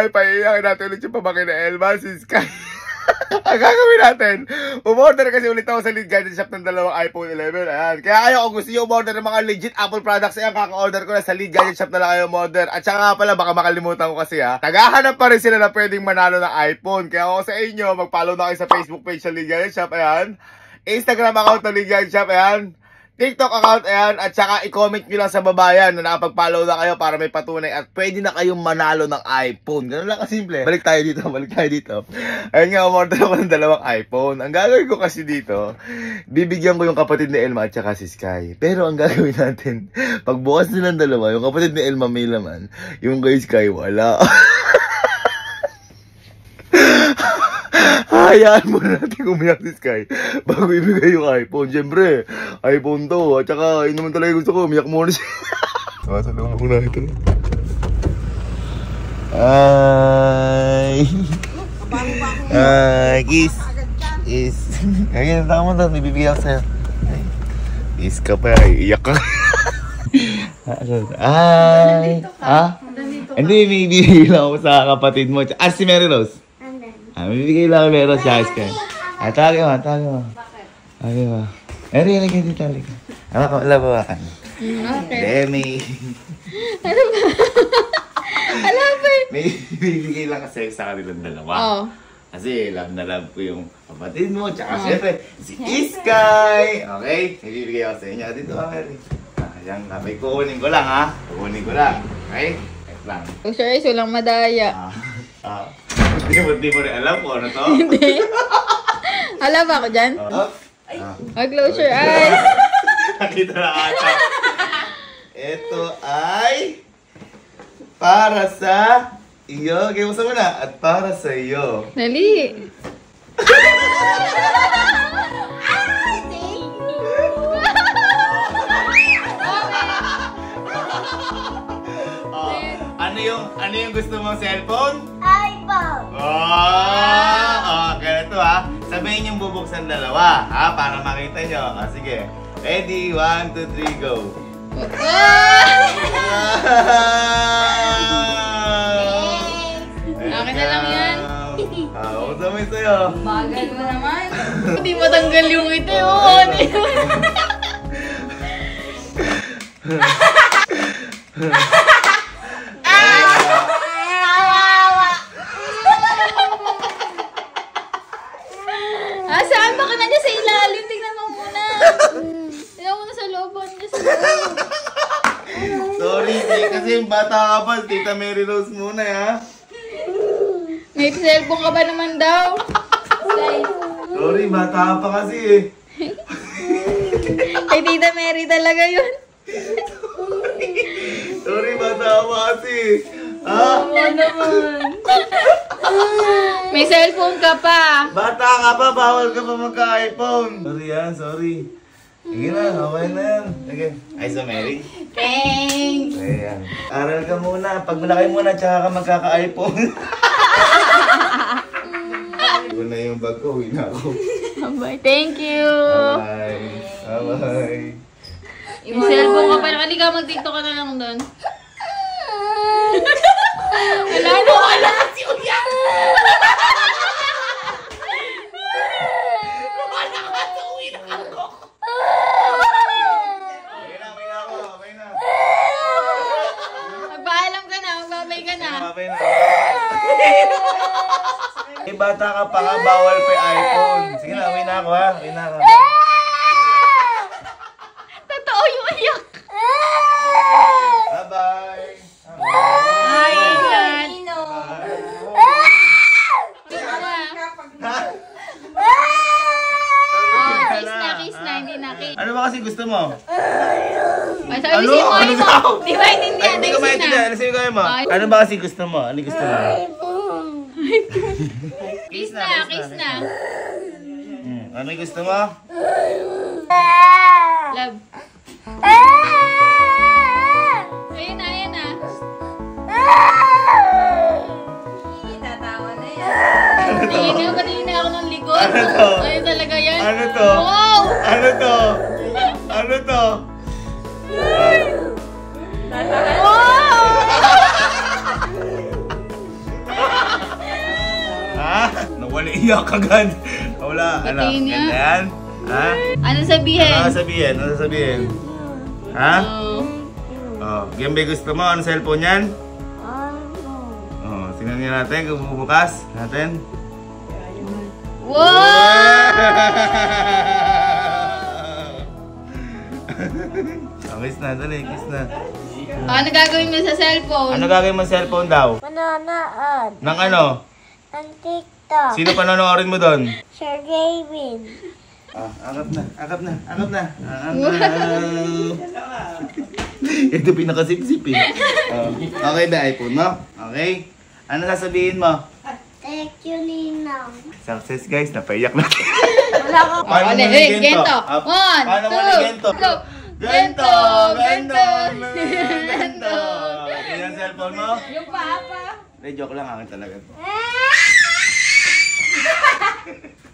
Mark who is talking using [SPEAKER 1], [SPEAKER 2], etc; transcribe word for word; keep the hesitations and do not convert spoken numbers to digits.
[SPEAKER 1] ay paiiyakin natin ulit yung pamangkin na Elma, si Sky. Ang gagawin natin, umorder kasi ulit ako sa lead gadget shop ng dalawang iPhone eleven. Ayan. Kaya kayo, kung gusto nyo umorder ng mga legit Apple products, ayan, kaka-order ko na sa lead gadget shop na lang kayo umorder. At saka nga pala, baka makalimutan ko kasi ha, naghahanap pa rin sila na pwedeng manalo ng iPhone. Kaya ako sa inyo, mag-follow na kayo sa Facebook page sa lead gadget shop, ayan. Instagram account ng lead gadget shop, ayan. TikTok account, ayan, at saka i-comment nyo lang sa baba yan na nakapag-follow na kayo para may patunay at pwede na kayong manalo ng iPhone. Ganun lang kasimple. Balik tayo dito, balik tayo dito. Ayun nga, umorder ako ng dalawang iPhone. Ang gagawin ko kasi dito, bibigyan ko yung kapatid ni Elma at saka si Sky. Pero ang gagawin natin, pagbukas nilang dalawa, yung kapatid ni Elma may laman, yung kay Sky wala. Hayaan mo natin umiyak si Sky bago ibigay yung iPhone. Siyempre, iPhone to. At saka, yun naman talaga gusto ko. Umiyak muna siya. Masalong muna ito. Ay. Ay, kiss. Kiss. Ayun, tama na. Ibibigay ako sa'yo. Kiss ka pa. Iyak ka. Ay. Ha? Hindi, ibibigay lang ako sa kapatid mo. Ah, si Mary Rose. Ah, bibigay lang meron siya, Sky. Ah, tawag mo, tawag mo. Bakit? Tawag mo. Eri, halika dito, halika. Ano ka, labawakan.
[SPEAKER 2] Okay.
[SPEAKER 1] Demi.
[SPEAKER 2] Ano ba? Alam ba eh.
[SPEAKER 1] May bibigay lang kasi sa kanilang dalawa. Oo. Kasi love na love ko yung kapatid mo, tsaka siyempre, si Sky. Okay? May bibigay ako sa inyo. Dito ka, Mary. Ah, yan nga. May kukunin ko lang, ha? Kukunin ko lang. Okay? Wait lang.
[SPEAKER 2] Oh, sure, is walang madaya.
[SPEAKER 1] Ah. Ah. Hindi mo, di mo rin alam kung ano to?
[SPEAKER 2] Hindi. Alam ba ako dyan?
[SPEAKER 1] Uh,
[SPEAKER 2] oh, close your eyes.
[SPEAKER 1] Nakita na ata. Ito ay para sa iyo. Kaya mo sa muna. At para sa iyo.
[SPEAKER 2] Dali.
[SPEAKER 1] Ano yung, ano yung gusto mong cellphone?
[SPEAKER 3] iPhone!
[SPEAKER 1] Oh, oh, ganito ha. Sabihin yung bubuksan dalawa, ha? Para makita nyo. Ah, sige. Ready? One, two, three, go.
[SPEAKER 2] Akin na lang yan.
[SPEAKER 1] Ah, buksan mo yung sa'yo.
[SPEAKER 2] Bagal mo naman. Hindi matanggal yung ito yun. Ah, saan ba ka na niya sa ilalim? Tingnan mo muna. Tingnan mo na sa looban niya sa loob.
[SPEAKER 1] Sorry, eh, kasi yung bata ka pa. Tita Mary Rose muna, ha?
[SPEAKER 2] May cellphone ka ba naman daw?
[SPEAKER 1] Sorry, bata ka pa kasi, eh.
[SPEAKER 2] Kay Tita Mary talaga yun.
[SPEAKER 1] Sorry, bata ka pa kasi. Ha?
[SPEAKER 2] Oo naman. May cellphone ka pa.
[SPEAKER 1] Bata ka pa, bawal ka pa magka-iPhone. Sorry yan, sorry. Sige na, okay na yan. Sige. Ay, so Mary?
[SPEAKER 2] Thanks.
[SPEAKER 1] Ayan. Aral ka muna. Pag malaki muna, tsaka ka magkaka-iPhone. Ito na yung bag ko, uwi na ako.
[SPEAKER 2] Bye, thank you.
[SPEAKER 1] Bye. Bye-bye.
[SPEAKER 2] Yung cellphone ka pa. Halika, mag-tiktok ka na lang doon. Wala na, wala si Uya! Wala ka sa uwi na ako!
[SPEAKER 1] Okay na, okay na ako, okay na.
[SPEAKER 2] Magpaalam ka na, magbabay ka na.
[SPEAKER 1] Okay na. Eh, bata ka pa nga, bawal pa yung iPhone. Sige na, uwi na ako ha, uwi na ako.
[SPEAKER 2] Totoo yung iyak.
[SPEAKER 1] Bye-bye.
[SPEAKER 2] Hi, ingat. Kiss na, kiss na, hindi na kiss.
[SPEAKER 1] Ano ba kasi gusto mo?
[SPEAKER 2] Ay, sabi si mo,
[SPEAKER 1] Ano
[SPEAKER 2] mo.
[SPEAKER 1] daw?
[SPEAKER 2] Di ba intindihan?
[SPEAKER 1] Ay, hindi ko maintindihan. Ano sa'yo mo? Ano ba kasi gusto mo? Ano gusto mo?
[SPEAKER 2] Kiss na, kiss na.
[SPEAKER 1] Hmm. Ano gusto mo?
[SPEAKER 2] Love. Ayun na, ayun na.
[SPEAKER 3] Tatawa na yan.
[SPEAKER 2] Tingin nga, patingin na ako ng likod.
[SPEAKER 1] Ano to?
[SPEAKER 2] Ayun talaga yan.
[SPEAKER 1] Ano to?
[SPEAKER 2] Wow!
[SPEAKER 1] Ano to? Ano to?
[SPEAKER 2] Wow!
[SPEAKER 1] Wala iyak agad. Wala, ano,
[SPEAKER 2] Patingin niya.
[SPEAKER 1] ganda yan? Ha?
[SPEAKER 2] Ano sabihin?
[SPEAKER 1] Ano sabihin? Ano sabihin? Ha?
[SPEAKER 2] Oh.
[SPEAKER 1] Oh, Geybin, gusto mo? Ano cellphone yan? Oh, tingnan niya natin kung bubukas natin.
[SPEAKER 2] Wow!
[SPEAKER 1] Oh, kiss na, dali, kiss na.
[SPEAKER 2] Ano gagawin mo sa cellphone?
[SPEAKER 1] Ano gagawin mo sa cellphone daw?
[SPEAKER 3] Manonood.
[SPEAKER 1] Nang ano?
[SPEAKER 3] Ang TikTok.
[SPEAKER 1] Sino panonoorin mo doon?
[SPEAKER 3] SERGEYBIN.
[SPEAKER 1] Ah, akap na, akap na, akap na. Akap na. Ito pinakasip-sip eh. Oh, okay ba iPhone mo? Okay? Ano sasabihin mo?
[SPEAKER 3] Thank you, Ninang.
[SPEAKER 1] Success guys, napaiyak natin.
[SPEAKER 3] Wala ka.
[SPEAKER 1] Paano
[SPEAKER 2] Oh,
[SPEAKER 1] mo
[SPEAKER 2] eh,
[SPEAKER 1] ni
[SPEAKER 2] gento.
[SPEAKER 1] Gento? Ah,
[SPEAKER 2] One,
[SPEAKER 1] paano mo
[SPEAKER 2] two,
[SPEAKER 1] ni Gento?
[SPEAKER 2] go.
[SPEAKER 1] Gento!
[SPEAKER 2] Gento!
[SPEAKER 1] Gento! Gento! Yan ang cellphone mo?
[SPEAKER 2] Yung papa.
[SPEAKER 1] Hindi, joke lang akin talaga.